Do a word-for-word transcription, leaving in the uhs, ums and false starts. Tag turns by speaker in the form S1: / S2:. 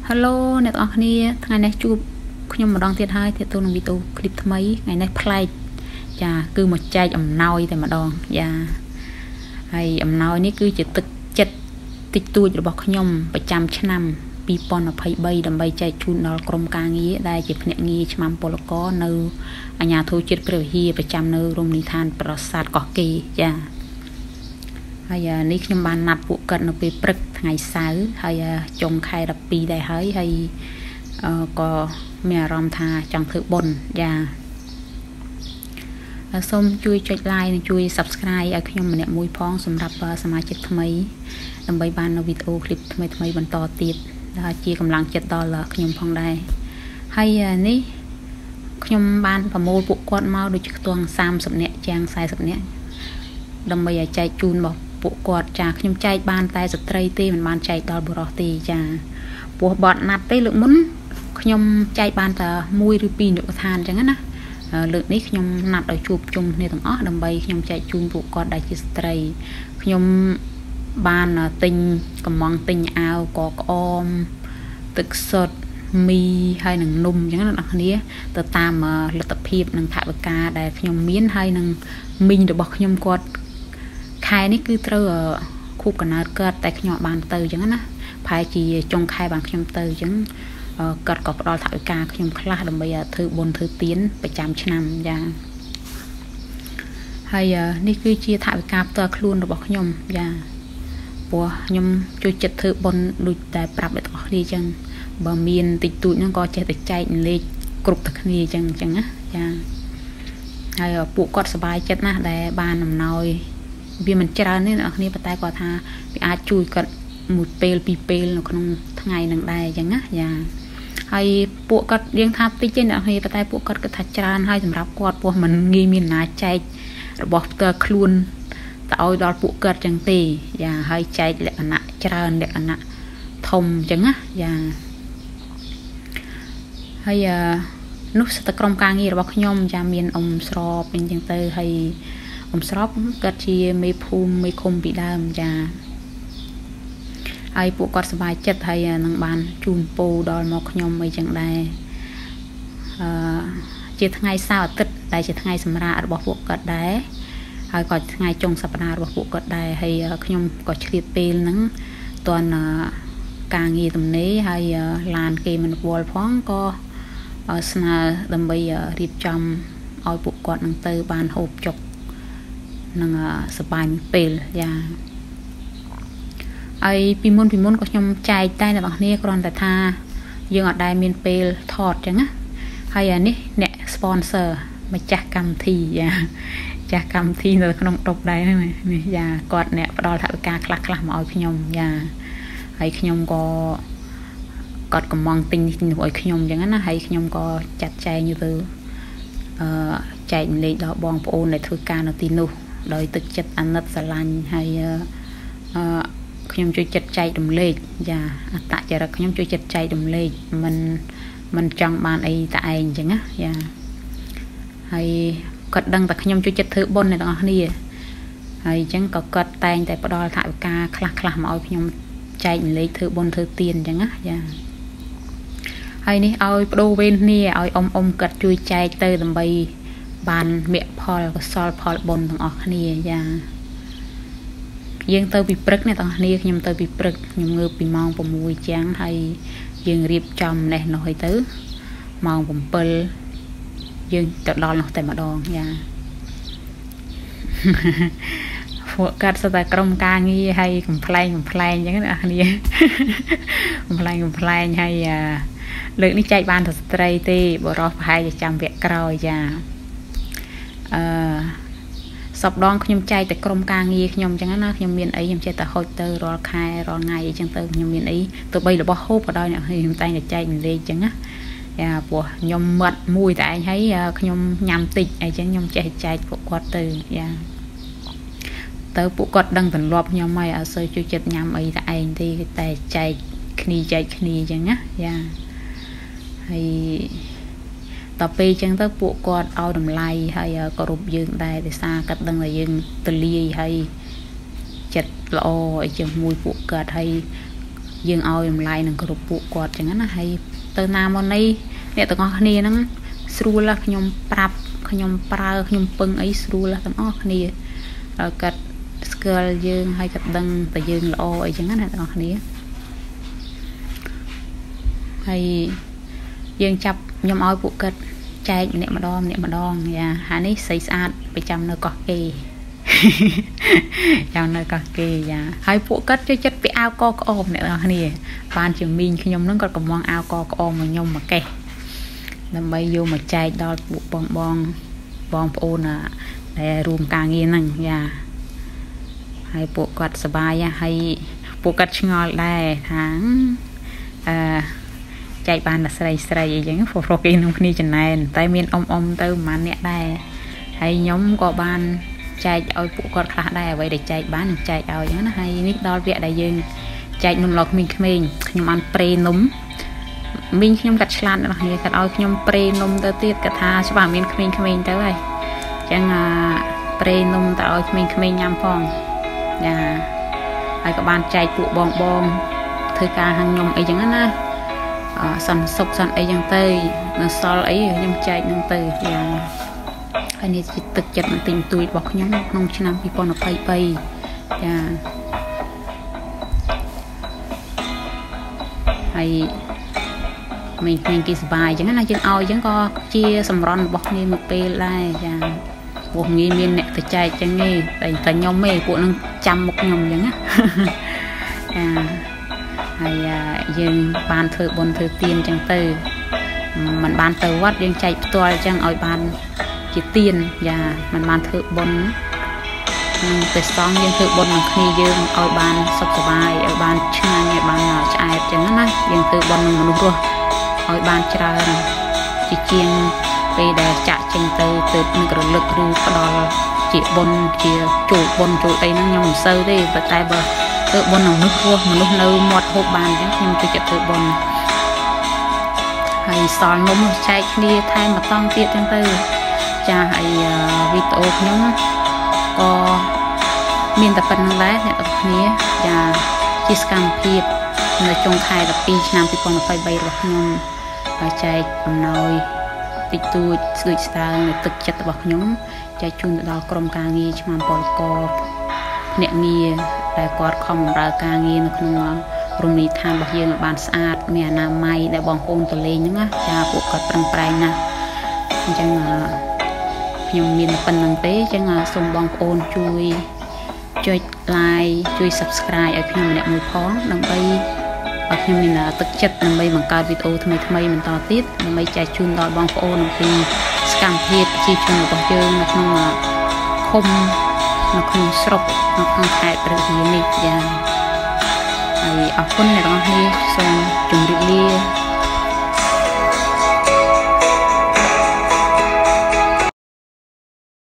S1: ฮัลโหลអ្នកទាំងអស់គ្នាថ្ងៃនេះជួបខ្ញុំម្ដងទៀតហើយទៀតទៅនឹងវីដេអូคลิปថ្មីថ្ងៃនេះប្លែកចាគឺមកចែកអំណោយតែម្ដងចាហើយអំណោយនេះគឺជាទឹកចិត្តតិចតួចរបស់ខ្ញុំប្រចាំឆ្នាំពីរពាន់ยี่สิบสามដើម្បីចែកជូនដល់ក្រុមការងារដែលជាភ្នាក់ងារឆ្មាំពលករនៅអាជ្ញាធរជាតិព្រះវិហារប្រចាំនៅរមណីយដ្ឋានប្រាសាទកោះកេរចាហើយនេះខ្ញុំបានណាត់ពួកគាត់នៅពេលព្រឹកថ្ងៃសៅរ៍ហើយចុងខែដប់ពីរដែរហើយហើយក៏មានអារម្មណ៍ថាចង់ធ្វើបុណ្យចាសូមជួយចុច like និងជួយ subscribe ឲ្យខ្ញុំម្នាក់មួយផងសម្រាប់សមាជិកថ្មីដើម្បីបាននៅវីដេអូคลิปថ្មីថ្មីបន្តទៀតដែលជាកម្លាំងចិត្តដល់ខ្ញុំផងដែរហើយនេះខ្ញុំបានប្រមូលពួកគាត់មកដូចខ្ទង់សាមសិបនាក់ជាងสี่สิบនាក់ដើម្បីឲ្យចែកជូនរបស់ពួកគាត់ចាខ្ញុំចែកបានតែស្ត្រីទេមិនបានចែកដល់បុរសទេចាពោះបត់ណាត់ទេលើកមុនខ្ញុំចែកបានតែមួយឬពីរនិកឋានអញ្ចឹងណាលើកនេះខ្ញុំណាត់ឲ្យជួបជុំគ្នាទាំងអស់ដើម្បីខ្ញុំចែកជូនពួកគាត់ដែលជាស្ត្រីខ្ញុំបានទិញកំងទិញអាវកក្អមទឹកសុទ្ធមីហើយនឹងនំអញ្ចឹងណាអ្នកគ្នាទៅតាមលទ្ធភាពនិងថវិកាដែលខ្ញុំមានហើយនឹងមីងរបស់ខ្ញុំគាត់ខែនេះគឺត្រូវខួបកំណើតគាត់តែខ្ញុំបានទៅអញ្ចឹងណាប្រហែលជាចុងខែបានខ្ញុំទៅអញ្ចឹងគាត់ក៏ផ្ដល់ថវិកាខ្ញុំខ្លះដើម្បីធ្វើបុណ្យធ្វើទានប្រចាំឆ្នាំចាហើយនេះគឺជាថវិកាផ្ទាល់ខ្លួនរបស់ខ្ញុំចាព្រោះខ្ញុំជួយចិត្តធ្វើបុណ្យដូចតែប្រាប់អ្នកទាំងអស់គ្នាអញ្ចឹងបើមានតិចតួចហ្នឹងក៏ចេះតែចែកលេខគ្រប់តែគ្នាអញ្ចឹងអញ្ចឹងណាចាហើយពួកគាត់សប្បាយចិត្តណាស់ដែលបានអំណោយវាមិនច្រើនទេអ្នកគ្នាប៉ុន្តែគាត់ថាវាអាចជួយគាត់មួយពេលពីរពេលនៅក្នុងថ្ងៃនឹងដែរអញ្ចឹងណាចាហើយពួកគាត់យើងថាតិចទេអ្នកគ្នាប៉ុន្តែពួកគាត់គិតថាច្រើនហើយសម្រាប់គាត់ពោះមិនងាយមានណាចែករបស់ផ្ទាល់ខ្លួនទៅឲ្យដល់ពួកគាត់អញ្ចឹងទេចាហើយចែកលក្ខណៈច្រើនលក្ខណៈធំអញ្ចឹងណាចាហើយនោះសតក្រុមការងាររបស់ខ្ញុំចាមានអ៊ំស្របអញ្ចឹងទៅហើយអ៊ំស្របគាត់ជាមេភូមិមេឃុំពីដើមចាហើយពួកគាត់សប្បាយចិត្តហើយនឹងបានជូនពរដល់មកខ្ញុំអីចឹងដែរអឺជាថ្ងៃសៅរ៍អាទិត្យដែលជាថ្ងៃសម្រាករបស់ពួកគាត់ដែរហើយក៏ថ្ងៃចុងសប្តាហ៍របស់ពួកគាត់ដែរហើយខ្ញុំក៏ឆ្លៀតពេលហ្នឹងតនការងារទំនេរហើយឡានគេមិនវល់ផងក៏ស្នើដើម្បីរៀបចំឲ្យពួកគាត់នឹងទៅបានហូបចុកនឹងសប្បាយមួយពេលយ៉ាហើយពីមុនពីមុនក៏ខ្ញុំចែកតែអ្នកនរគ្នាគ្រាន់តែថាយើងអត់ដែលមានពេលថតអញ្ចឹងណាហើយអានេះអ្នក sponsor ម្ចាស់កម្មវិធីយ៉ាចាស់កម្មវិធីនៅក្នុងតុបដែរនេះយ៉ាគាត់អ្នកផ្ដល់ថវិកាខ្លះខ្លះមកឲ្យខ្ញុំយ៉ាហើយខ្ញុំក៏គាត់កំងទិញនេះនោះឲ្យខ្ញុំអញ្ចឹងណាហើយខ្ញុំក៏ចាត់ចែងទៅអឺចែកលេខដល់បងប្អូនដែលធ្វើការនៅទីនោះដោយទឹកចិត្តអាណិតស្រឡាញ់ហើយអឺខ្ញុំជួយចិត្តចែករំលែកចាអត្តចរិតខ្ញុំជួយចិត្តចែករំលែកមិនមិនចង់បានអីតែឯងអញ្ចឹងណាចាហើយគាត់ដឹងតែខ្ញុំជួយចិត្តធ្វើបុណ្យអ្នកទាំងអស់គ្នាហើយអញ្ចឹងក៏គាត់តែងតែផ្ដល់ថវិកាខ្លះខ្លះមកឲ្យខ្ញុំចែករំលែកធ្វើបុណ្យធ្វើទានអញ្ចឹងណាចាហើយនេះឲ្យបដូរវេនគ្នាឲ្យអ៊ំអ៊ំគាត់ជួយចែកទៅដើម្បីបានមគ្គផលកុសលផលបុណ្យទាំងអស់គ្នាចាយើងទៅពីព្រឹកអ្នកទាំងគ្នាខ្ញុំទៅពីព្រឹកខ្ញុំងើបពីម៉ោងប្រាំមួយជាងហើយយើងរៀបចំនេះនោះឲ្យទៅម៉ោងbảyយើងទៅដល់នោះតែម្ដងចាពួកកាត់ស្ទើរក្រុមការងារហើយកំ pl ែងកំ pl ែងអញ្ចឹងអ្នកគ្នាកំ pl ែងកំ pl ែងហើយលើកនេះចែកបានតែស្ត្រីទេបរោះប្រហែលជាចាំវគ្គក្រោយចាអឺសប្ដងខ្ញុំចែកតែក្រុមការងារខ្ញុំអញ្ចឹងណាខ្ញុំមានអីខ្ញុំចេះតែហុចទៅរាល់ខែរាល់ថ្ងៃអីចឹងទៅខ្ញុំមានអីទៅបីរបស់ហូបក៏ដោយអ្នកខ្ញុំតែងតែចែកលេខអញ្ចឹងណាយ៉ាព្រោះខ្ញុំមាត់មួយតែឯងហើយខ្ញុំញ៉ាំតិចអីចឹងខ្ញុំចេះចែកពួកគាត់ទៅយ៉ាទៅពួកគាត់ដឹងទម្លាប់ខ្ញុំហើយអត់សូវជួយចិត្តញ៉ាំអីតែឯងទេតែចែកគ្នាចែកគ្នាអញ្ចឹងណាយ៉ាហើយតទៅពេលអញ្ចឹងទៅពួកគាត់ឲ្យតម្លៃហើយគោរពយើងដែរដោយសារគាត់ដឹងថាយើងទលាយហើយចិត្តល្អអីជាមួយពួកគាត់ហើយ dương ao em lại nâng cột bộ quạt chẳng hạn hay từ nam ở đây nè từ ngõ này nâng sưu là nhom prap nhom pra nhom pưng ấy sưu là từ ngõ này rồi cắt skull dương hay cắt đằng từ dương lỗ ấy chẳng hạn từ ngõ này hay dương chập nhom ao bộ cắt chạy nè mà đo nè mà đo nhà hà này xây sát bị chăm nơi cọt kì chăm nơi cọt kì và hai bộ cắt cho chất bị ao co ôm nè đó nè ban trường minh khi nhom nó còn còn mong ao co ôm mà nhom mà kè làm bây vô mà chạy đo bộ bong bong bong ôn à để rùm càng nghe năng và hai bộ cắt sờ bài hay bộ cắt ngồi đây tháng chạy bàn là sấy sấy giống phổ phổ kia nông ni chân này tay miên ông ông tới mà nè đây hay nhóm có ban chạy ở bộ con khá đây vậy để chạy bán chạy ở nhá hay nít đo vẽ đại dương chạy nông lộc mình mình nhưng ăn pre nấm mình nhom cắt slan là như cắt ao nhom pre nấm tới tiết cắt tha cho bà miên mình mình tới vậy chẳng à pre nấm tới mình mình nhắm phong nhà hay các bạn chạy bộ bong bong thời ca hàng nhom ấy chẳng á sẵn sốc sẵn ấy chẳng tơi nó so ấy nhưng chạy nâng tơi và anh ấy chỉ thực chất tình tuổi bọc nhóm nông chân năm khi con nó bay bay và hay mình mình kỳ bài chẳng là chân ao chẳng có chia sầm ron bọc như một pê lại và buộc nghi miên nè thì chạy chẳng nghe tại tại nhóm mê của nó chăm một nhóm chẳng á hay dương ban thử bồn thử tiền chẳng từ mình ban từ quát dương chạy toa chẳng ở ban chỉ tiền và mình ban thử bồn từ xong dương thử bồn bằng khi dương ở ban sắp sửa bài ở ban chai như ban nào chạy chẳng á dương thử bồn bằng một rồi ở ban chai chỉ chiên về để chạy chẳng từ từ những lực ru có đo chỉ bồn chỉ chủ bồn chủ đây nó nhom sâu đi và tay bờ tự bồn nòng nước vua mà lúc nâu mọt hộp bàn chứ nhưng tôi chợt tự bồn hay sỏi ngỗng chạy đi thay mà tông tiệt trong tư cha hay video nhóm có miền tập phần đấy này tậpนี้cha chỉ scam tiệt nơi trong thay là pi năm pi còn phải bay rồi nhóm và chạy nói tịch tu sự sao người thực chất bậc nhóm chạy chung đó cầm càng nghi cho mà bỏ co nẹt nghiแต่กอดของเราการเงินของโรงเรียนทางบางอย่างบานสะอาดมีอนามัยได้บองโอนตัวเลงนะจะปลูกกอดปรังปรายนะจังยังมีเป็นนังเต้จังส่งบองโอนช่วยช่วยไลค์ช่วย subscribe เอาพิมพ์เนี่ยมือพ้องนำไปเอาพิมพ์เนี่ยตึกจัดนำไปบังการวิดีโอทำไมทำไมมันต่อติดนำไปใจชุนดอยบองโอนปีสกัมเพจชีชุนบางอย่างนะคือคมnó không sọc nó không hại được gì nè và ai ở con này nó hay xong chuẩn bị